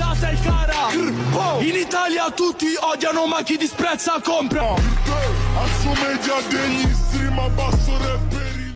Ora sei cara. In Italia tutti odiano ma chi disprezza compra. Assomiglia a degli stream a basso rapperi.